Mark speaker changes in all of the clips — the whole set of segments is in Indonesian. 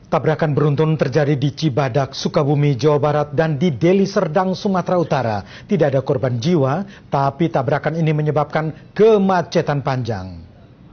Speaker 1: Tabrakan beruntun terjadi di Cibadak, Sukabumi, Jawa Barat dan di Deli Serdang, Sumatera Utara. Tidak ada korban jiwa, tapi tabrakan ini menyebabkan kemacetan panjang.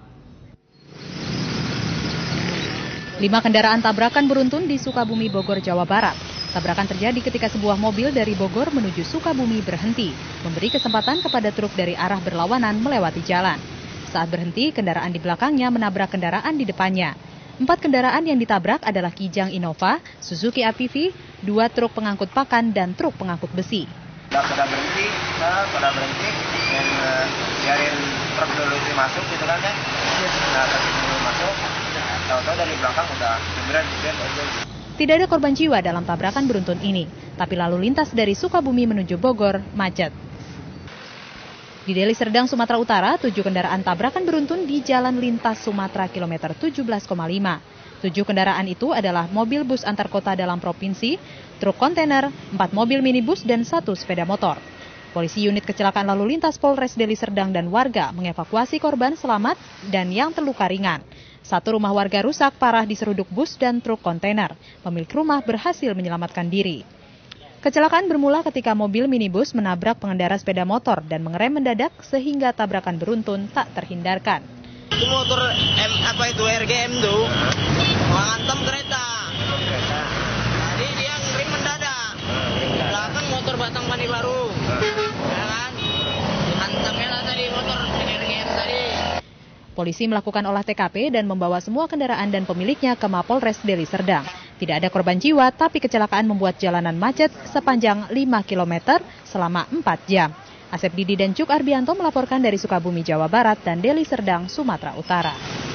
Speaker 2: 5 kendaraan tabrakan beruntun di Sukabumi, Bogor, Jawa Barat. Tabrakan terjadi ketika sebuah mobil dari Bogor menuju Sukabumi berhenti, memberi kesempatan kepada truk dari arah berlawanan melewati jalan. Saat berhenti, kendaraan di belakangnya menabrak kendaraan di depannya. 4 kendaraan yang ditabrak adalah Kijang Innova, Suzuki ATV, 2 truk pengangkut pakan, dan truk pengangkut besi.
Speaker 3: Pada berhenti, dan biarin truk dulu masuk gitu kan ya. Nah, truk dulu masuk, tahu-tahu dari belakang udah beneran aja.
Speaker 2: Tidak ada korban jiwa dalam tabrakan beruntun ini, tapi lalu lintas dari Sukabumi menuju Bogor macet. Di Deli Serdang, Sumatera Utara, 7 kendaraan tabrakan beruntun di Jalan Lintas Sumatera kilometer 17,5. 7 kendaraan itu adalah mobil bus antar kota dalam provinsi, truk kontainer, 4 mobil minibus, dan 1 sepeda motor. Polisi unit kecelakaan lalu lintas Polres Deli Serdang dan warga mengevakuasi korban selamat dan yang terluka ringan. 1 rumah warga rusak parah diseruduk bus dan truk kontainer. Pemilik rumah berhasil menyelamatkan diri. Kecelakaan bermula ketika mobil minibus menabrak pengendara sepeda motor dan mengerem mendadak sehingga tabrakan beruntun tak terhindarkan.
Speaker 3: Itu motor RGM tuh menghantam kereta. Tadi dia ngerem mendadak. Belakang motor batang pani baru. Ya kan? Hantamnya lah tadi motor RGM tadi.
Speaker 2: Polisi melakukan olah TKP dan membawa semua kendaraan dan pemiliknya ke Mapolres Deli Serdang. Tidak ada korban jiwa, tapi kecelakaan membuat jalanan macet sepanjang 5 km selama 4 jam. Asep Didi dan Cuk Arbianto melaporkan dari Sukabumi, Jawa Barat dan Deli Serdang, Sumatera Utara.